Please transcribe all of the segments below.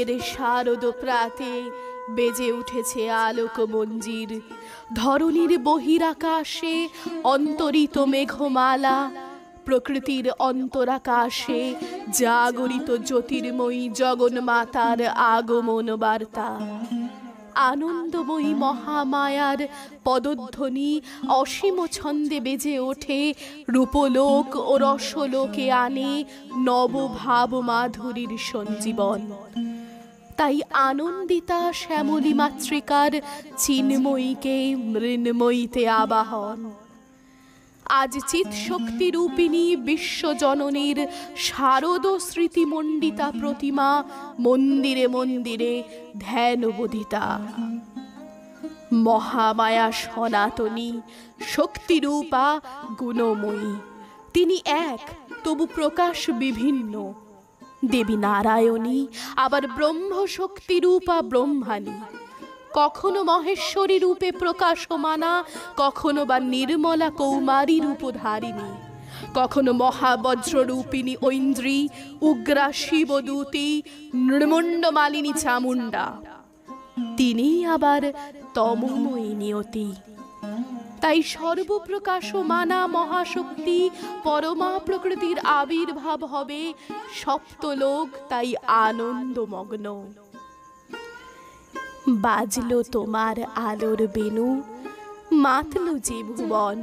শীতের শারদ প্রাতে বেজে উঠেছে আলোক মঞ্জির। ধরণীর বহিরাকাশে অন্তরিত মেঘমালা, প্রকৃতির অন্তরাকাশে জাগরিত জ্যোতির্ময়ী জগন্মাতার আগমন বার্তা। আনন্দময়ী মহামায়ার পদধ্বনি অসীম ছন্দে বেজে ওঠে, রূপলোক ও রসলোকে আনে নবভাব মাধুরীর সঞ্জীবন। তাই আনন্দিতা শ্যামলী মাতৃকার চিন্ময়ীকে মৃন্ময়ীতে আবাহন। আজ চিৎ শক্তি রূপিণী বিশ্বজননীর শারদ স্মৃতিমণ্ডিতা প্রতিমা মন্দিরে মন্দিরে ধ্যানবোধিতা। মহামায়া সনাতনী, শক্তিরূপা, গুণময়ী। তিনি এক, তবু প্রকাশ বিভিন্ন। দেবী নারায়ণী, আবার ব্রহ্মশক্তি রূপা ব্রহ্মাণী। কখনো মহেশ্বরী রূপে প্রকাশমানা, কখনো বা নির্মলা কৌমারী রূপধারিণী, কখনো মহাবজ্র রূপিণী ঐন্দ্রী, উগ্রা শিবদূতী, নৃমণ্ডমালিনী চামুণ্ডা। তিনি আবার তমোময়ী নিয়তি। তাই সর্বপ্রকাশমানা মহাশক্তি পরমা প্রকৃতির আবির্ভাব হবে সপ্তলোক তাই আনন্দমগ্ন। বাজলো তোমার আলোর বেণু, মাতল যে ভুবন।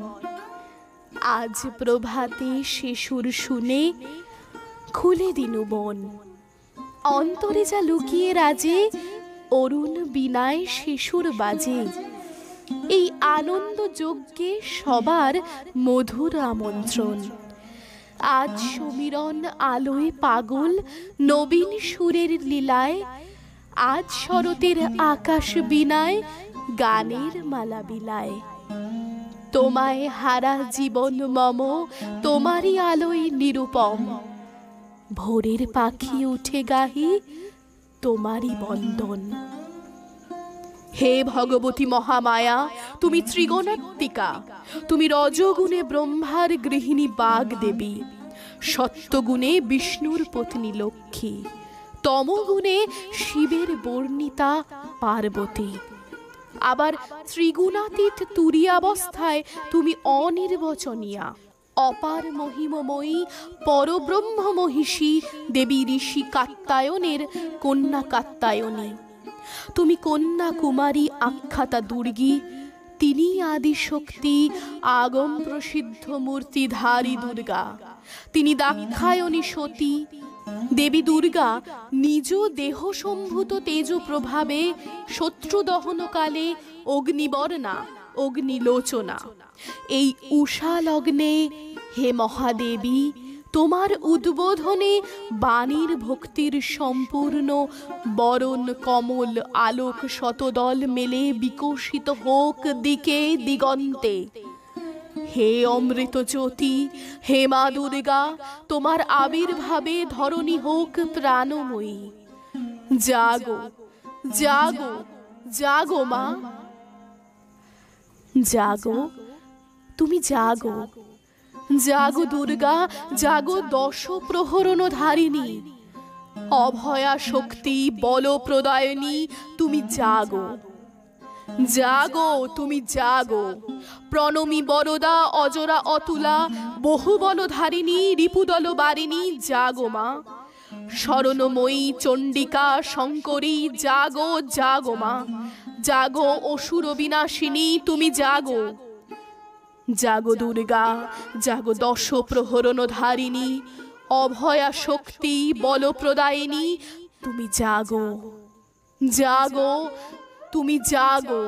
আজ প্রভাতে শিশুর শুনে খুলে দিনু বন। অন্তরে যা লুকিয়ে রাজে, অরুণ বীণায় শিশুর বাজে। এই আনন্দ যজ্ঞে সবার মধুর আমন্ত্রণ। আজ সমীরণ আলোয় পাগল নবীন সুরের লীলায়। আজ শরতের আকাশ বীণায় গানের মালা বিলায়। তোমায় হারা জীবন মম, তোমারই আলোয় নিরুপম। ভোরের পাখি উঠে গাহি, তোমারই বন্দন। হে ভগবতী মহামায়া, তুমি ত্রিগুণাত্মিকা। তুমি রজগুণে ব্রহ্মার গৃহিণী বাগদেবী, সত্যগুণে বিষ্ণুর পত্নী লক্ষ্মী, তমগুণে শিবের বর্ণিতা পার্বতী। আবার ত্রিগুণাতীত তুরীয়াবস্থায় তুমি অনির্বচনীয়া, অপার মহিমময়ী, পরব্রহ্ম মহিষী, দেবী ঋষি কাত্যায়নের কন্যা কাত্যায়নী। তুমি কন্যা কুমারী আখ্যাতা দুর্গী। তিনি আদি শক্তি, আগম প্রসিদ্ধ মূর্তিধারী দুর্গা। তিনি দাক্ষায়ণী সতী। দেবী দুর্গা নিজ দেহ সম্ভূত তেজ প্রভাবে শত্রু দহনকালে অগ্নিবর্ণা, অগ্নিলোচনা। এই উষা লগ্নে হে মহাদেবী, তোমার উদ্বোধনে বাণীর ভক্তির সম্পূর্ণ বরণ কমল আলোক শতদল মেলে বিকশিত হোক দিকে দিগন্তে। হে অমৃত জ্যোতি, হে মা দুর্গা, তোমার আবির্ভাবে ধরণী হোক প্রাণময়ী। জাগো, জাগো, জাগো মা, জাগো, তুমি জাগো। জাগো দুর্গা, জাগো দশ প্রহরণ ধারিণী। অভয়া শক্তি বল প্রদায়িনী, তুমি জাগো। জাগো, তুমি জাগো। প্রণমী বরদা, অজরা অতুলা, বহুবল ধারিণী, রিপুদল বারিণী, জাগো মা। শরণময়ী চণ্ডিকা শঙ্করী, জাগো, জাগো মা। জাগো অসুর বিনাশিনী, তুমি জাগো। জাগো দুর্গা, জাগো দশ প্রহরণ ধারিণী, অভয়া শক্তি বল প্রদায়িনী, তুমি জাগো। জাগো, তুমি জাগো।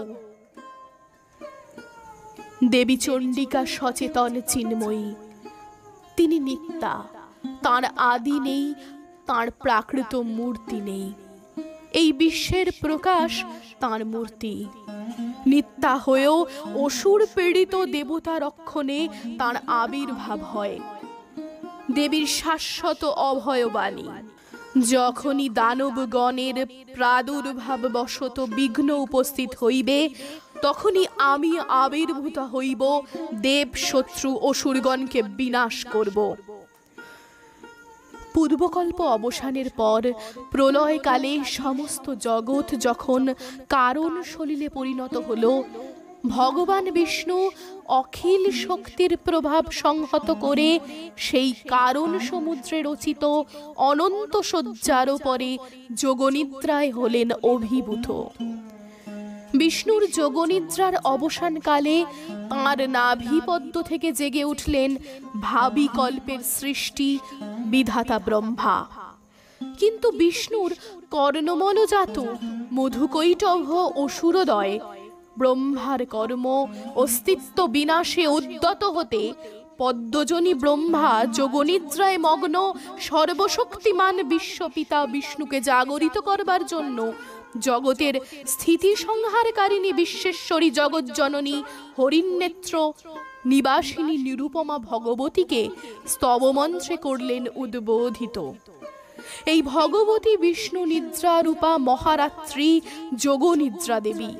দেবী চণ্ডিকা সচেতন চিন্ময়ী। তিনি নিত্যা, তাঁর আদি নেই, তাঁর প্রাকৃত মূর্তি নেই। এই বিশ্বের প্রকাশ তাঁর মূর্তি। নিত্যা হয়েও অসুর পীড়িত দেবতা রক্ষণে তাঁর আবির্ভাব হয়। দেবীর শাশ্বত অভয়বাণী। যখনই দানবগণের প্রাদুর্ভাব বশত বিঘ্ন উপস্থিত হইবে, তখনই আমি আবির্ভূত হইব, দেব শত্রু অসুরগণকে বিনাশ করব। পূর্বকল্প অবসানের পর প্রলয়কালে সমস্ত জগৎ যখন কারণ সলিলে পরিণত হল, ভগবান বিষ্ণু অখিল শক্তির প্রভাব সংহত করে সেই কারণ সমুদ্রে রচিত অনন্ত শয্যার পরে যোগনিদ্রায় হলেন অভিভূত। বিষ্ণুর যোগনিদ্রার অবসানকালে তাঁর নাভিপদ্ম থেকে জেগে উঠলেন ভাবী কল্পের সৃষ্টি বিধাতা ব্রহ্মা। কিন্তু বিষ্ণুর কর্ণমলজাত মধুকৈটভ অসুরদয় ব্রহ্মার কর্ম অস্তিত্ব বিনাশে উদ্যত হতে পদ্মজনী ব্রহ্মা যোগনিদ্রায় মগ্ন সর্বশক্তিমান বিশ্বপিতা বিষ্ণুকে জাগরিত করবার জন্য জগতের স্থিতি সংহারকারিণী বিশ্বেশ্বরী জগজ্জননী হরিণনেত্র নিবাসিনী নিরুপমা ভগবতীকে স্তবমন্ত্রে করলেন উদ্বোধিত। এই ভগবতী বিষ্ণু নিদ্রা রূপা মহারাত্রি যোগনিদ্রা দেবী।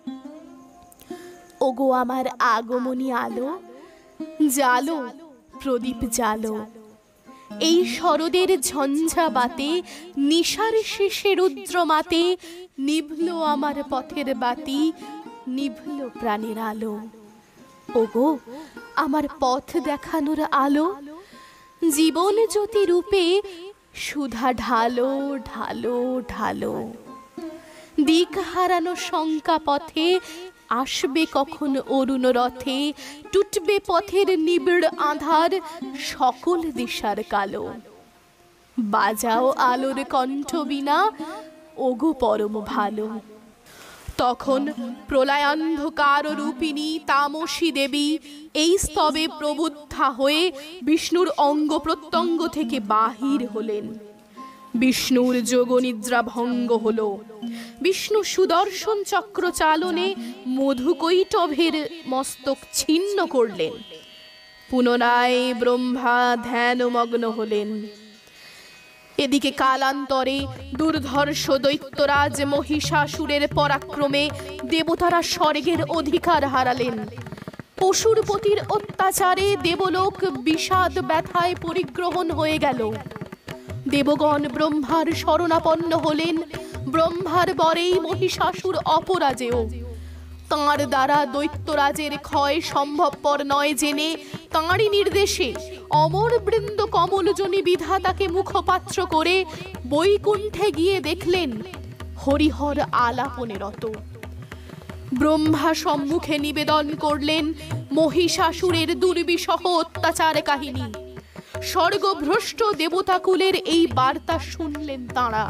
ওগো আমার আগমনী আলো, জালো প্রদীপ জালো। এই শরদের ঝঞ্ঝা বাতে নিশার শেষে রুদ্র মাতে নিভল আমার পথের বাতি, নিভল প্রাণের আলো। ওগো আমার পথ দেখানোর আলো, জীবন জ্যোতি রূপে সুধা ঢালো ঢালো ঢালো। দিক হারানো শঙ্কা পথে আসবে কখন অরুণ রথে, টুটবে পথের নিবিড় আধার সকল দিশার কালো। বাজাও আলোর কণ্ঠ বিনা, ওগো পরম ভালো। তখন প্রলয়ান্ধকার রূপিণী তামসী দেবী এই স্তবে প্রবুদ্ধা হয়ে বিষ্ণুর অঙ্গ প্রত্যঙ্গ থেকে বাহির হলেন। বিষ্ণুর যোগনিদ্রা ভঙ্গ হল। বিষ্ণু সুদর্শন চক্র চালনে মধুকৈটভের মস্তক ছিন্ন করলেন। পুনরায় ব্রহ্মা ধ্যানমগ্ন হলেন। এদিকে কালান্তরে দুর্ধর্ষ দৈত্যরাজ মহিষাসুরের পরাক্রমে দেবতারা স্বর্গের অধিকার হারালেন। পশুরপতির অত্যাচারে দেবলোক বিষাদ ব্যথায় পরিগ্রহণ হয়ে গেল। দেবগণ ব্রহ্মার শরণাপন্ন হলেন। ব্রহ্মার বরেই মহিষাসুর অপরাজেয়। তাঁর দ্বারা দৈত্যরাজের ক্ষয় সম্ভবপর নয় জেনে তাঁরই নির্দেশে অমর বৃন্দ কমলজনী বিধাতাকে মুখপাত্র করে বৈকুণ্ঠে গিয়ে দেখলেন হরিহর আলাপনে রত। ব্রহ্মা সম্মুখে নিবেদন করলেন মহিষাসুরের দুর্বিষহ অত্যাচার কাহিনী। স্বর্গভ্রষ্ট দেবতাকুলের এই বার্তা শুনলেন তাঁরা।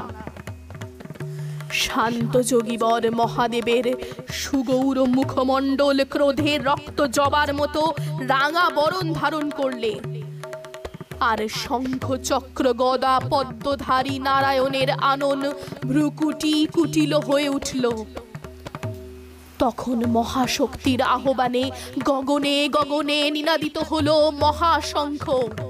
শান্ত যোগীবর মহাদেবের সুগৌর মুখমণ্ডল ক্রোধে রক্ত জবার মতো রাঙা বরণ ধারণ করলে, আর শঙ্খ চক্র গদা পদ্মধারী নারায়ণের আনন ভ্রুকুটি কুটিল হয়ে উঠল। তখন মহাশক্তির আহ্বানে গগনে গগনে নিনাদিত হলো মহাশঙ্খ।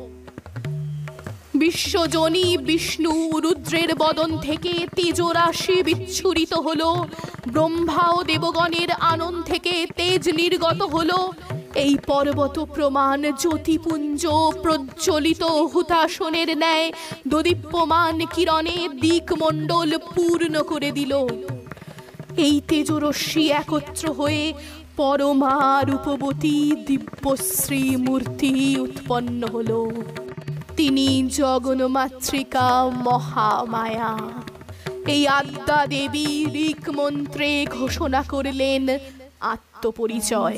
বিশ্বজনী বিষ্ণু রুদ্রের বদন থেকে তেজরাশি বিচ্ছুরিত হলো। ব্রহ্মা ও দেবগণের আনন থেকে তেজ নির্গত হলো। এই পর্বত প্রমাণ জ্যোতিপুঞ্জ প্রজ্বলিত হুতাসনের ন্যায় দদীপ্যমান কিরণে দিকমণ্ডল পূর্ণ করে দিল। এই তেজরশ্মি একত্র হয়ে পরমা রূপবতী দিব্যশ্রী মূর্তি উৎপন্ন হলো। তিনি জগন্মাতৃকা মহামায়া। এই আদ্যা দেবী ঋক মন্ত্রে ঘোষণা করলেন আত্মপরিচয়।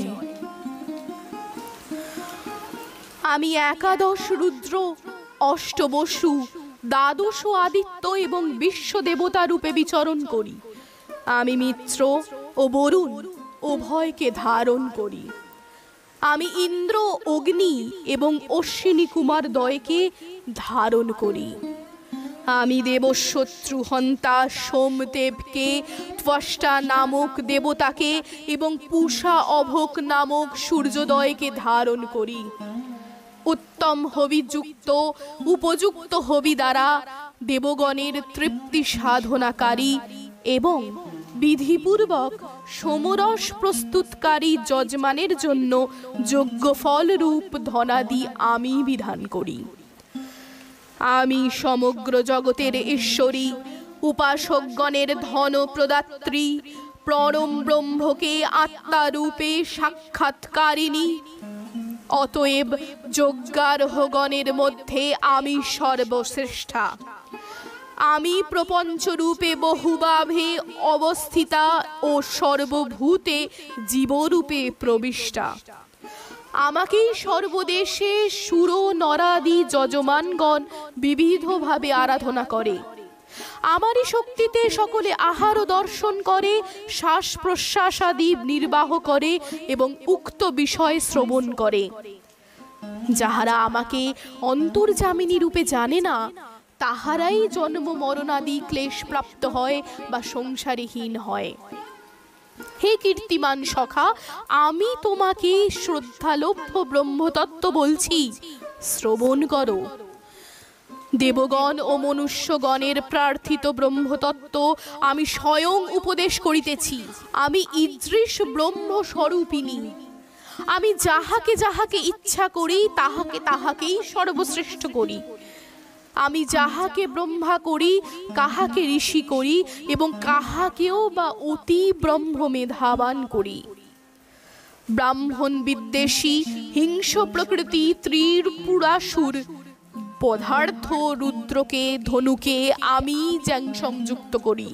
আমি একাদশ রুদ্র, অষ্টবসু, দ্বাদশ আদিত্য এবং বিশ্ব দেবতা রূপে বিচরণ করি। আমি মিত্র ও বরুণ উভয়কে ধারণ করি। আমি ইন্দ্র, অগ্নি এবং অশ্বিনী কুমার দ্বয়কে ধারণ করি। আমি দেবশত্রু হন্তা সোমদেবকে, ত্বষ্টা নামক দেবতাকে এবং পূষা অভোক নামক সূর্যোদয়কে ধারণ করি। উত্তম হবিযুক্ত উপযুক্ত হবি দ্বারা দেবগণের তৃপ্তি সাধনাকারী এবং বিধিপূর্বক সমরস প্রস্তুতকারী যজমানের জন্য যোগ্য ফল রূপ ধনাদি আমি বিধান করি। আমি সমগ্র জগতের ঈশ্বরী, উপাসকগণের ধন প্রদাত্রী, পরম ব্রহ্মকে আত্মারূপে সাক্ষাৎকারিণী। অতএব যজ্ঞারোহগণের মধ্যে আমি সর্বশ্রেষ্ঠা। আমি প্রপঞ্চরূপে বহুভাবে অবস্থিতা ও সর্বভূতে জীবরূপে প্রবিষ্টা। আমাকেই সর্বদেশে সুর নরাদি যজমানগণ বিবিধভাবে আরাধনা করে। আমারই শক্তিতে সকলে আহার দর্শন করে, শ্বাস প্রশ্বাস আদি নির্বাহ করে এবং উক্ত বিষয় শ্রবণ করে। যাহারা আমাকে অন্তর্যামিনী রূপে জানে না, তাহারাই জন্ম মরণাদি ক্লেশ প্রাপ্ত হয় বা সংসারীহীন হয়। হে কীর্তিমান সখা, আমি তোমাকে শ্রদ্ধালভ্য ব্রহ্মতত্ত্ব বলছি, শ্রবণ করো। দেবগণ ও মনুষ্যগণের প্রার্থিত ব্রহ্মতত্ত্ব আমি স্বয়ং উপদেশ করিতেছি। আমি ঈদৃশ ব্রহ্মস্বরূপিণী। আমি যাহাকে যাহাকে ইচ্ছা করি তাহাকে তাহাকেই সর্বশ্রেষ্ঠ করি। আমি যাহাকে ব্রহ্মা করি, কাহাকে ঋষি করি এবং কাহাকেও বা অতি ব্রহ্ম মেধাবান করি। ব্রাহ্মণ বিদ্বেষী হিংস প্রকৃতি ত্রিপুরাসুর পদার্থ রুদ্রকে ধনুকে আমি সংযুক্ত করি।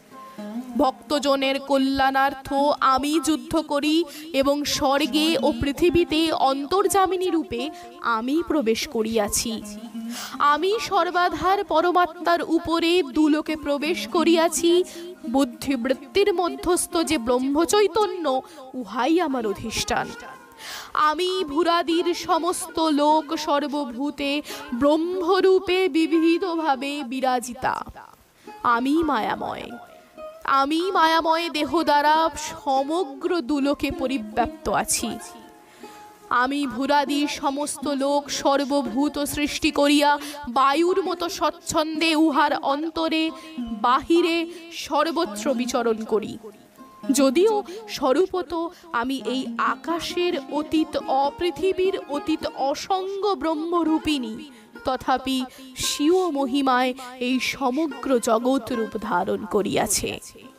ভক্তজনের কল্যাণার্থ আমি যুদ্ধ করি এবং স্বর্গে ও পৃথিবীতে অন্তর্যামিনী রূপে আমি প্রবেশ করিয়াছি। আমি সর্বাধার পরমাত্মার উপরে দুলোকে প্রবেশ করিয়াছি। বুদ্ধিবৃত্তির মধ্যস্থ যে ব্রহ্মচৈতন্য, উহাই আমার অধিষ্ঠান। আমি ভূরাদির সমস্ত লোক সর্বভূতে ব্রহ্মরূপে বিবিধভাবে বিরাজিতা। আমি মায়াময়। আমি মায়াময় দেহ দ্বারা সমগ্র দুলোকে পরিব্যাপ্ত আছি। আমি ভূরাদি সমস্ত লোক সর্বভূত সৃষ্টি করিয়া বায়ুর মতো স্বচ্ছন্দে উহার অন্তরে বাহিরে সর্বত্র বিচরণ করি। যদিও স্বরূপত আমি এই আকাশের অতীত অপৃথিবীর অতীত অসঙ্গ ব্রহ্মরূপিণী, তথাপি স্বীয় মহিমায় এই সমগ্র জগৎ রূপ ধারণ করিয়াছে।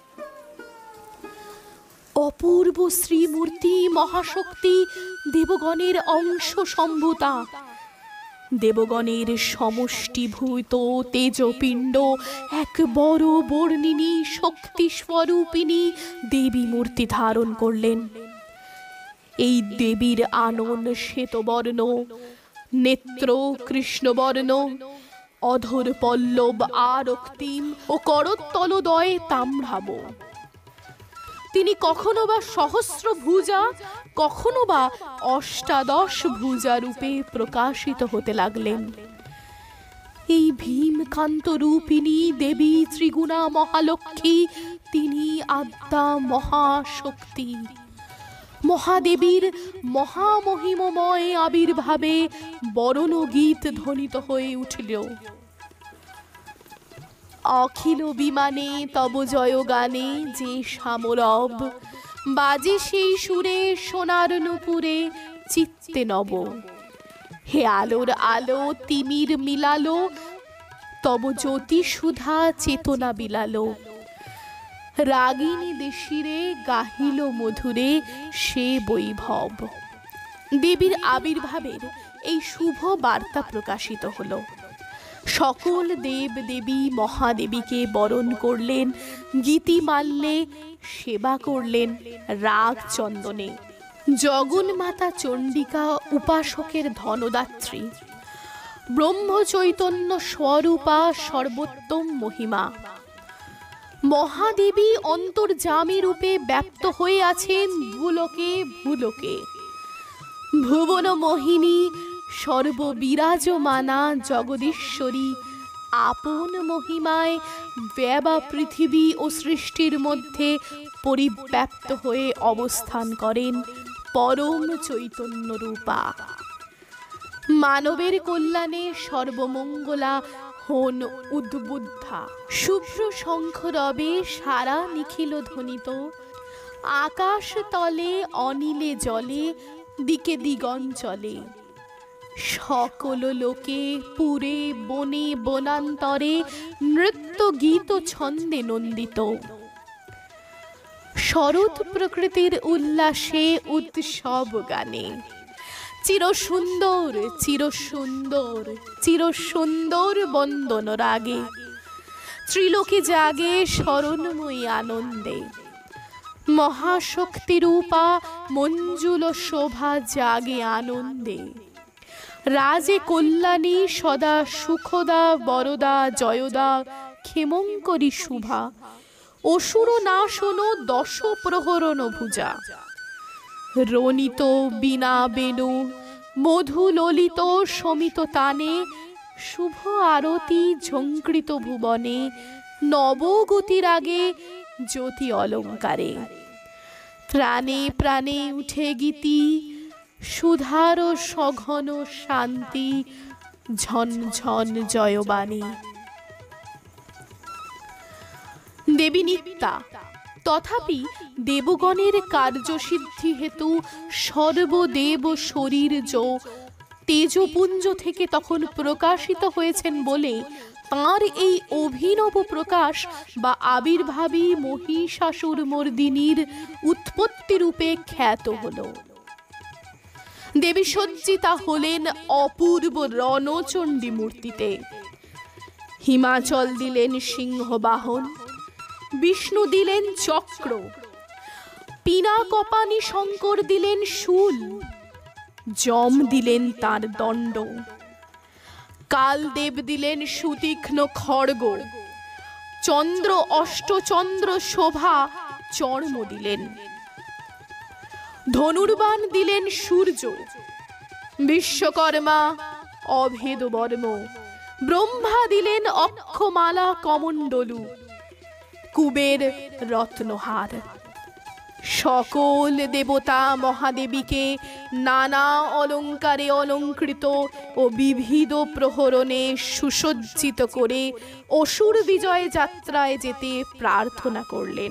অপূর্ব শ্রীমূর্তি মহাশক্তি দেবগণের অংশ সম্ভূতা। দেবগণের সমষ্টিভূত তেজপিণ্ড এক বড় বর্ণিনী শক্তি স্বরূপিণী দেবী মূর্তি ধারণ করলেন। এই দেবীর আনন শ্বেতবর্ণ, নেত্র কৃষ্ণবর্ণ, অধর পল্লব আরক্তিম ও করতলদয় তাম্রাভ। তিনি কখনো বা সহস্র ভুজা, কখনো বা অষ্টাদশ ভুজা রূপে প্রকাশিত হতে লাগলেন। এই ভীমকান্ত রূপিণী দেবী ত্রিগুণা মহালক্ষ্মী, তিনি আদ্যা মহাশক্তি। মহাদেবীর মহামহিমময় আবির্ভাবে বরণ গীত ধ্বনিত হয়ে উঠল। অখিল বিমানে তব জয় গানে যে সামরব, বাজে সেই সুরে সোনার নূপুরে চিত্তে নব। হে আলোর আলো তিমির মিলালো, তব জ্যোতি সুধা চেতনা বিলালো। রাগিনী দেশিরে গাহিল মধুরে সে বৈভব। দেবীর আবির্ভাবের এই শুভ বার্তা প্রকাশিত হলো। সকল দেব দেবী মহাদেবীকে বরণ করলেন, গীতিমাল্যে সেবা করলেন রাগ চন্দনে। জগন্মাতা চণ্ডিকা উপাসকের ধনদাত্রী, ব্রহ্মচৈতন্য স্বরূপা সর্বোত্তম মহিমা। মহাদেবী অন্তর্যামী রূপে ব্যপ্ত হয়ে আছেন ভূলোকে ভূলোকে। ভুবন মোহিনী সর্ববিরাজমানা জগদীশ্বরী আপন মহিমায় ব্যবা পৃথিবী ও সৃষ্টির মধ্যে পরিব্যাপ্ত হয়ে অবস্থান করেন পরম চৈতন্য রূপা। মানবের কল্যাণে সর্বমঙ্গলা হন উদ্বুদ্ধা। শুভ্র শঙ্খ রবে সারা নিখিল ধ্বনিত। আকাশ তলে অনিলে জলে দিকে দিগঞ্চলে। সকল লোকে পুরে বনে বনান্তরে নৃত্য গীত ছন্দে নন্দিত। শরৎ প্রকৃতির উল্লাসে উৎসব গানে চিরসুন্দর চিরসুন্দর চিরসুন্দর বন্দন রাগে ত্রিলোকে জাগে স্মরণময়ী আনন্দে। মহাশক্তিরূপা মঞ্জুল শোভা জাগে আনন্দে। রাজে কল্যাণী সদা সুখদা বরদা জয়দা ক্ষেমঙ্করী শুভা অসুর নাশন দশ প্রহরণ ভুজা। রণিত বীণা বেণু মধু ললিত শমিত তানে শুভ আরতি ঝঙ্কৃত ভুবনে নবগতির আগে জ্যোতি অলঙ্কারে। প্রাণে প্রাণে উঠে গীতি সুধার সঘন শান্তি ঝন ঝন জয়বাণী। দেবী নিত্যা তথাপি দেবগণের কার্যসিদ্ধি হেতু সর্বদেব শরীর তেজপুঞ্জ থেকে তখন প্রকাশিত হয়েছেন বলে তাঁর এই অভিনব প্রকাশ বা আবির্ভাবী মহিষাসুর মর্দিনীর উৎপত্তি রূপে খ্যাত হল। দেবী সজ্জিতা হলেন অপূর্ব রণচণ্ডী মূর্তিতে। হিমাচল দিলেন সিংহবাহন, বিষ্ণু দিলেন চক্র, পিনাকপাণি শঙ্কর দিলেন শূল, যম দিলেন তার দণ্ড, কালদেব দিলেন সুতীক্ষ্ণ খড়গ, চন্দ্র অষ্টচন্দ্র শোভা চর্ম দিলেন, ধনুর্বাণ দিলেন সূর্য, বিশ্বকর্মা অভেদ বর্ম, ব্রহ্মা দিলেন অক্ষমালা কমণ্ডলু, কুবের রত্নহার। সকল দেবতা মহাদেবীকে নানা অলঙ্কারে অলঙ্কৃত ও বিবিধ প্রহরণে সুসজ্জিত করে অসুর বিজয় যাত্রায় যেতে প্রার্থনা করলেন।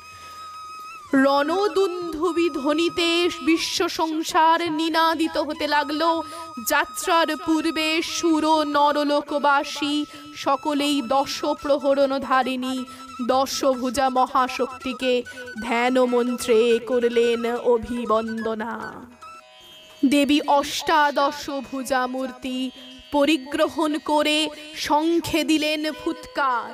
রণদুন্ধুবি ধ্বনিতে বিশ্ব সংসার নিনাদিত হতে লাগলো। যাত্রার পূর্বে সুর নরলোকবাসী সকলেই দশ প্রহরণ ধারিণী দশভুজা মহাশক্তিকে ধ্যান মন্ত্রে করলেন অভিবন্দনা। দেবী অষ্টাদশ ভুজা মূর্তি পরিগ্রহণ করে শঙ্খে দিলেন ফুৎকার।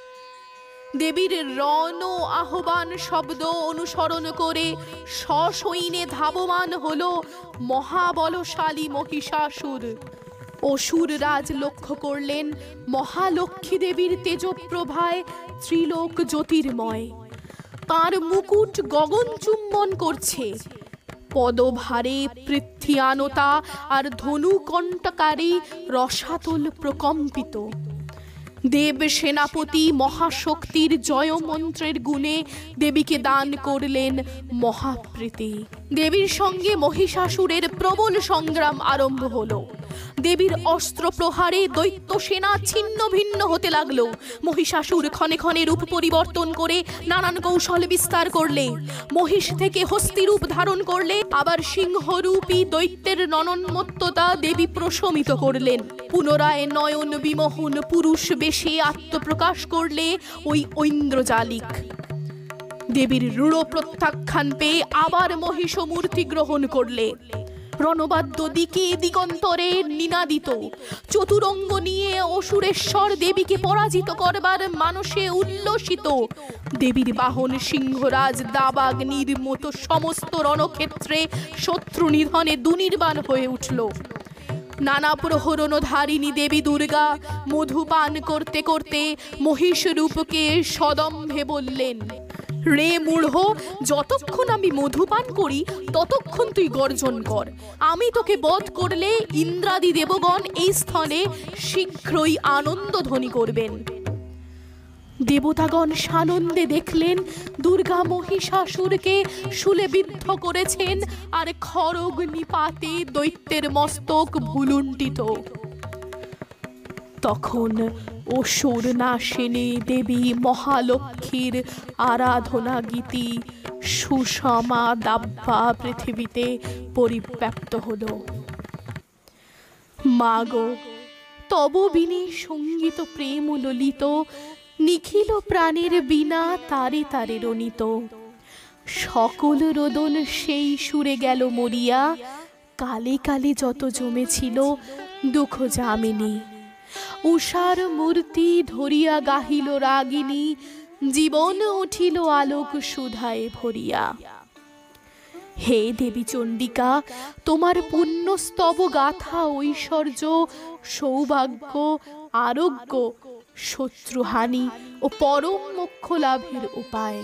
দেবীর রণ আহ্বান শব্দ অনুসরণ করে সসৈন্যে ধাবমান হল মহাবলশালী মহিষাসুর। অসুর রাজ লক্ষ্য করলেন মহালক্ষ্মী দেবীর তেজপ্রভায় ত্রিলোক জ্যোতির্ময়। তার মুকুট গগন চুম্বন করছে, পদভারে পৃথ্বীয়ানতা আর ধনুকণ্টকারী রসাতল প্রকম্পিত। দেব সেনাপতি মহাশক্তির জয় মন্ত্রের গুণে দেবীকে দান করলেন মহাপ্রীতি। দেবীর সঙ্গে মহিষাসুরের প্রবল সংগ্রাম আরম্ভ হলো। দেবীর অস্ত্র প্রহারে দৈত্য সেনা ছিন্ন ভিন্ন হতে লাগলো। মহিষাসুর ক্ষণে ক্ষণে রূপ পরিবর্তন করে নানান কৌশল বিস্তার করলে, মহিষ থেকে হস্তি রূপ ধারণ করলে, আবার সিংহরূপী দৈত্যের ননন্মত্ততা দেবী প্রশমিত করলেন। পুনরায় নয়ন বিমোহন পুরুষ বেশে আত্মপ্রকাশ করলে ওই ঐন্দ্রজালিক। দেবীর রূঢ় প্রত্যাখ্যান পেয়ে আবার মহিষ মূর্তি গ্রহণ করলে। রণবাদ্য দিকে দিগন্তরে নিনাদিত। চতুরঙ্গ নিয়ে অসুরেশ্বর দেবীকে পরাজিত করবার মানসে উল্লসিত। দেবীর বাহন সিংহরাজ দাবাগ্নির মতো সমস্ত রণক্ষেত্রে শত্রু নিধনে দুর্নির্বাণ হয়ে উঠল। নানা প্রহরণধারিণী দেবী দুর্গা মধুপান করতে করতে মহিষ রূপকে সদম্ভে বললেন, রে মূঢ়, যতক্ষণ আমি মধুপান করি ততক্ষণ তুই গর্জন কর। আমি তোকে বধ করলে ইন্দ্রাদি দেবগণ এই স্থলে শীঘ্রই আনন্দ ধ্বনি করবেন। দেবতাগণ সানন্দে দেখলেন দুর্গা মহিষাসুরকে শূলে বিদ্ধ করেছেন, আর খড়গ নিপাতে দৈত্যের মস্তক ভুলুণ্ঠিত। তখন অসুর নাশিনী দেবী মহালক্ষ্মীর আরাধনা গীতি সুষমা দাব্বা পৃথিবীতে পরিব্যাপ্ত হল। মাগো, তব বিনে সঙ্গীত প্রেম ললিত, নিখিল প্রাণের বিনা তারে তারে রনিত। সকল রোদন সেই সুরে গেল মরিয়া, কালে কালে যত জমেছিল দুঃখ যামিনী। উষার মূর্তি ধরিয়া গাহিল রাগিনী, জীবন উঠিল আলোক সুধায় ভরিয়া। হে দেবী চণ্ডিকা, তোমার পুণ্যস্তব গাথা ঐশ্বর্য, সৌভাগ্য, আরোগ্য, শত্রুহানি ও পরম মোক্ষ লাভের উপায়।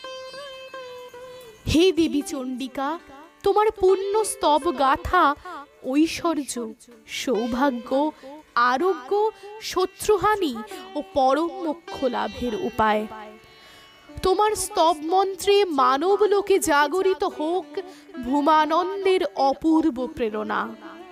হে দেবী চণ্ডিকা, তোমার পুণ্যস্তব গাথা ঐশ্বর্য, সৌভাগ্য, আরোগ্য, শত্রুহানি ও পরম মোক্ষ লাভের উপায়। তোমার স্তব মন্ত্রে মানব লোকে জাগরিত হোক ভূমানন্দের অপূর্ব প্রেরণা।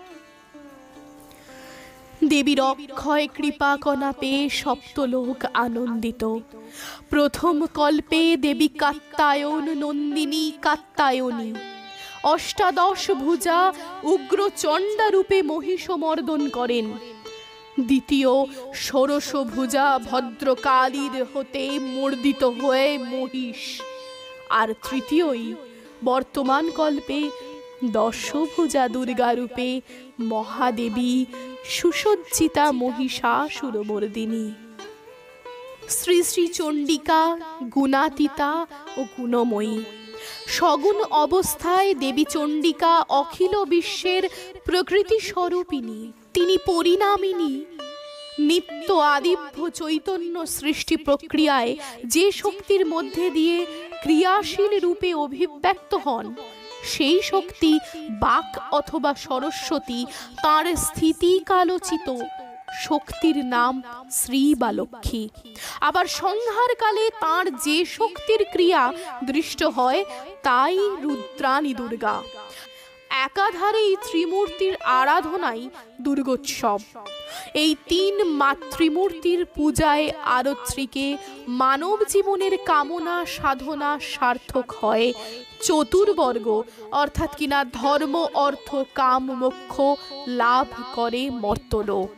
দেবীর অক্ষয় কৃপা কণা পেয়ে সপ্তলোক আনন্দিত। প্রথম কল্পে দেবী কাত্যায়ন নন্দিনী কাত্যায়নী, অষ্টাদশ ভুজা উগ্র চণ্ডা রূপে মহিষমর্দন করেন। দ্বিতীয় ষোড়শ ভুজা ভদ্রকালীর হতে মর্দিত হয়ে মহিষ। আর তৃতীয়ই বর্তমান কল্পে দশভুজা দুর্গা রূপে মহাদেবী সুসজ্জিতা মহিষাসুরমর্দিনী। শ্রী শ্রী চণ্ডিকা গুণাতীতা ও গুণময়ী। সগুণ অবস্থায় দেবী চণ্ডিকা অখিল বিশ্বের প্রকৃতি স্বরূপিণী। তিনি পরিণামিনী। নিত্য আদিভ্য চৈতন্য সৃষ্টি প্রক্রিয়ায় যে শক্তির মধ্যে দিয়ে ক্রিয়াশীল রূপে অভিব্যক্ত হন, সেই শক্তি বাক অথবা সরস্বতী, তাঁর স্থিতি কালোচিত শক্তির নাম শ্রী বা লক্ষ্মী। আবার সংহারকালে তাঁর যে শক্তির ক্রিয়া দৃষ্ট হয় তাই রুদ্রাণী দুর্গা। একাধারে এই ত্রিমূর্তির আরাধনাই দুর্গোৎসব। এই তিন মাতৃমূর্তির পূজায় আরত্রিকে মানব জীবনের কামনা সাধনা সার্থক হয়। চতুর্বর্গ অর্থাৎ কিনা ধর্ম, অর্থ, কাম, মোক্ষ লাভ করে মর্তলোক।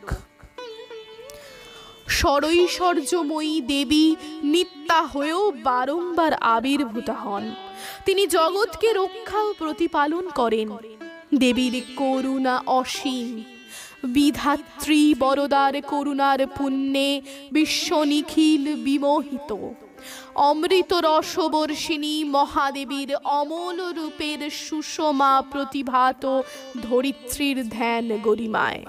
ষড়ৈশ্বর্যময়ী দেবী নিত্যা হয়েও বারংবার আবির্ভূত হন। তিনি জগৎকে রক্ষা ও প্রতিপালন করেন। দেবীর করুণা অসীম। বিধাত্রী বরদার করুণার পুণ্যে বিশ্ব নিখিল বিমোহিত। অমৃত রসবর্ষিণী মহাদেবীর অমল রূপের সুষমা প্রতিভাত ধরিত্রীর ধ্যান গরিমায়।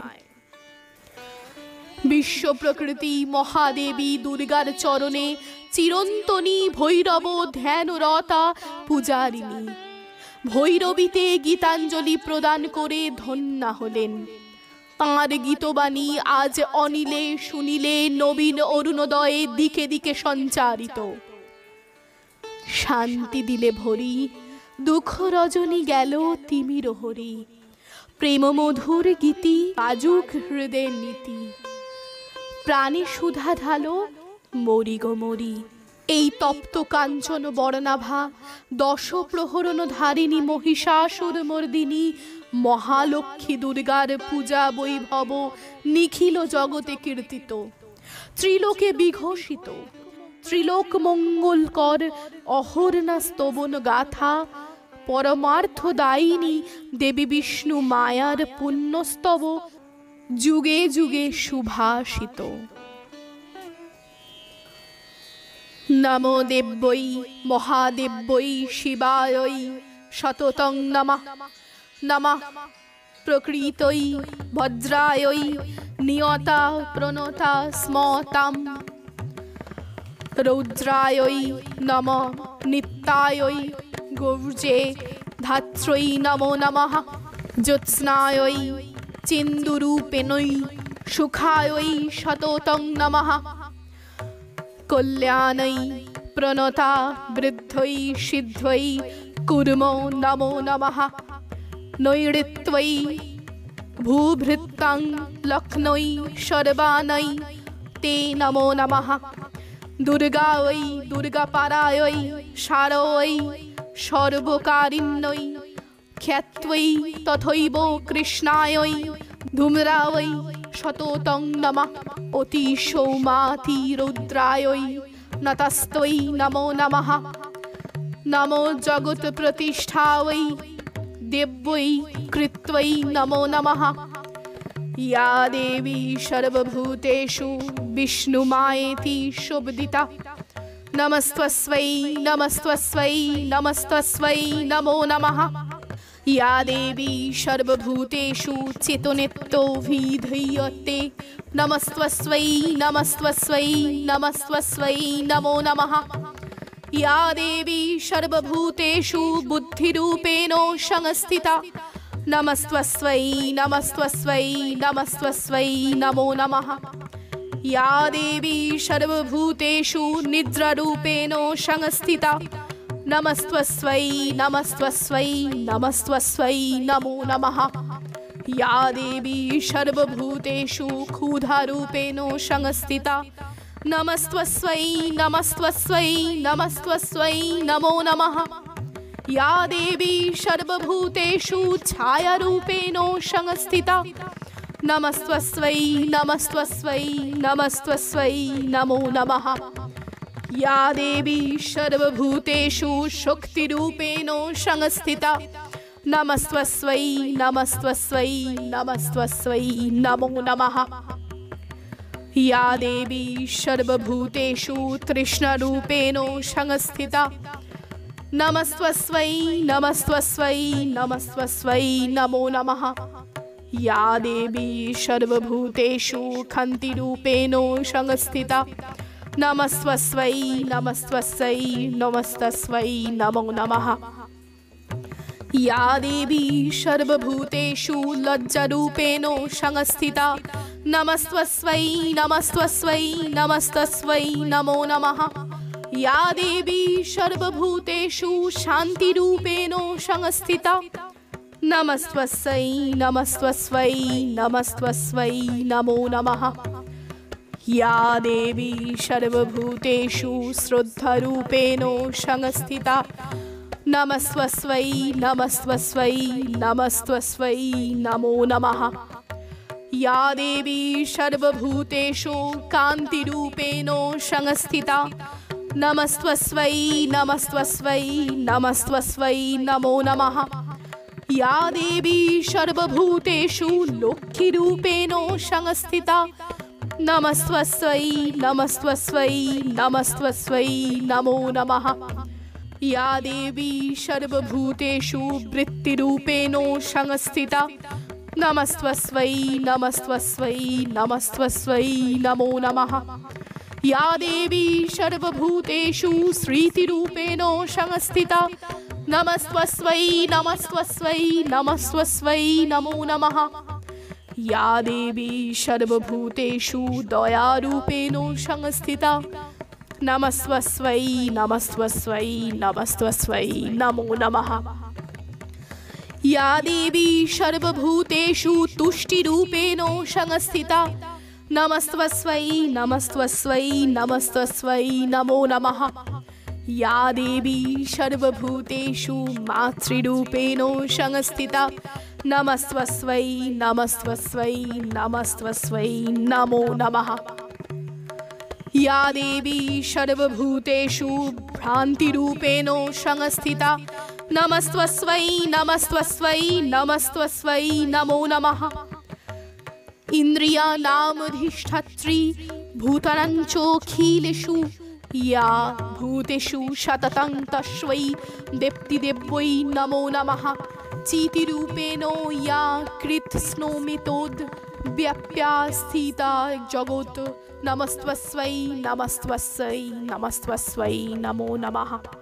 বিশ্ব প্রকৃতি মহাদেবী দুর্গার চরণে চিরন্তনী ভৈরব ধ্যানরতা পূজারিণী। ভৈরবীতে গীতাঞ্জলি প্রদান করে ধন্যা হলেন। তাঁর গীতবাণী আজ অনিলে শুনিলে নবীন অরুণোদয়ে দিকে দিকে সঞ্চারিত। শান্তি দিলে ভরি, দুঃখ রজনী গেল তিমির হরি। প্রেম মধুর গীতি বাজুক হৃদয়ের নীতি। প্রাণে সুধা ঢালো মরি গো মরি। এই তপ্ত কাঞ্চন বর্ণাভা দশ প্রহরণ ধারিণী মহিষাসুর মর্দিনী মহালক্ষ্মী দুর্গার পূজা বৈভব নিখিল জগতে কীর্তিত, ত্রিলোকে বিঘোষিত। ত্রিলোক মঙ্গলকর অহর্ণা স্তবন গাথা পরমার্থদায়িনী দেবী বিষ্ণু মায়ার পুণ্যস্তব যুগে যুগে সুভাষিত। নমো দেব্যৈ মহাদেব্যৈ শিবায় সততং নমঃ। নমঃ প্রকৃতৈ ভদ্রায় নিয়তা প্রণতা স্মতাম। রৌদ্রায় নমঃ নিত্যায় গৌর্যে ধাত্রৈ নমো নমঃ। জ্যোৎস্নায় চিন্দুরূপেণৈ সুখায় সততং নমঃ। কল্যাণৈ প্রণতা বৃদ্ধৈ সিদ্ধৈ কুর্মো নমো নমঃ। নৈঋত্যৈ ভূভৃত্তাং লক্ষ্মৈ সর্বাণৈ তে নমো নমঃ। দুর্গাঐ দুর্গাপারায় শারৈ সর্বকারিণ্যৈ খ্যাত্বৈ তথৈব কৃষ্ণায় धूम्रावै शतोतं नमः अतिसौमातिरुद्रायै नतस्त्वै नमो नमः नमो जगत्प्रतिष्ठावै देव्यै कृत्वै नमो नमः या देवी सर्वभूतेषु विष्णुमायेति शोभिता नमस्तस्मै नमस्तस्मै नमस्तस्मै नमो नमः या देवी सर्वभूतेषु चेतनेत्तोऽभिधीयते नमस्तस्मै नमस्तस्मै नमस्तस्मै नमो नमः या देवी सर्वभूतेषु बुद्धिरूपेण संस्थिता नमस्तस्मै नमस्तस्मै नमस्तस्मै नमो नमः या देवी सर्वभूतेषु निद्रारूपेण संस्थिता नमस्तस्मै नमस्तस्मै नमस्तस्मै नमो नमः या देवी सर्वभूतेषु क्षुधारूपेण संस्थिता नमस्तस्मै नमस्तस्मै नमस्तस्मै नमो नमः या देवी सर्वभूतेषु छायारूपेण संस्थिता नमस्तस्मै नमस्तस्मै नमस्तस्मै नमो नमः या देवी सर्वभूतेषु शक्तिरूपेण संस्थिता नमस्तस्मै नमस्तस्मै नमस्तस्मै नमो नमः या देवी सर्वभूतेषु तृष्णारूपेण संस्थिता नमस्तस्मै नमस्तस्मै नमस्तस्मै नमो नमः या देवी सर्वभूतेषु कान्तिरूपेण संस्थिता नमस्तस्मै नमस्तस्मै नमस्तस्मै नमो नमः या देवी सर्वभूतेषु लज्जारूपेण संस्थिता नमस्तस्मै नमस्तस्मै नमस्तस्मै नमो नमः या देवी सर्वभूतेषु शान्तिरूपेण संस्थिता नमस्तस्मै नमस्तस्मै नमस्तस्मै नमो नमः या देवी सर्वभूतेषु श्रद्धारूपेण संस्थिता नमस्तस्मै नमस्तस्मै नमस्तस्मै नमो नमः या देवी सर्वभूतेषु कान्तिरूपेण संस्थिता नमस्तस्मै नमस्तस्मै नमस्तस्मै नमो नमः या देवी सर्वभूतेषु लक्ष्मीरूपेण संस्थिता नमस्तस्मै नमस्तस्मै नमस्तस्मै नमो नमः या देवी सर्वभूतेषु वृत्तिरूपेण संस्थिता नमस्तस्मै नमस्तस्मै नमस्तस्मै नमो नमः या देवी सर्वभूतेषु श्रीतिरूपेण संस्थिता नमस्तस्मै नमस्तस्मै नमस्तस्मै नमो नमः या देवी सर्वभूतेषु दयारूपेण संस्थिता नमस्तस्मै नमस्तस्मै नमस्तस्मै नमो नमः या देवी सर्वभूतेषु तुष्टिरूपेण संस्थिता नमस्तस्मै नमस्तस्मै नमस्तस्मै नमो नमः या देवी सर्वभूतेषु मातृरूपेण संस्थिता नमस्तस्मै नमस्तस्मै नमस्तस्मै नमो नमः या देवी सर्वभूतेषु भ्रान्तिरूपेण संस्थिता नमस्तस्मै नमस्तस्मै नमस्तस्मै नमो नमः इन्द्रियाणामधिष्ठात्री भूतानाञ्चोऽखिलेषु या भूतेषु सततं तस्मै देप्तिदेव्यै नमो नमः चितिरूपेण या कृत्स्नोमितोद्व्याप्या स्थिता जगत् नमस्तस्मै नमस्तस्मै नमस्तस्मै नमो नमः।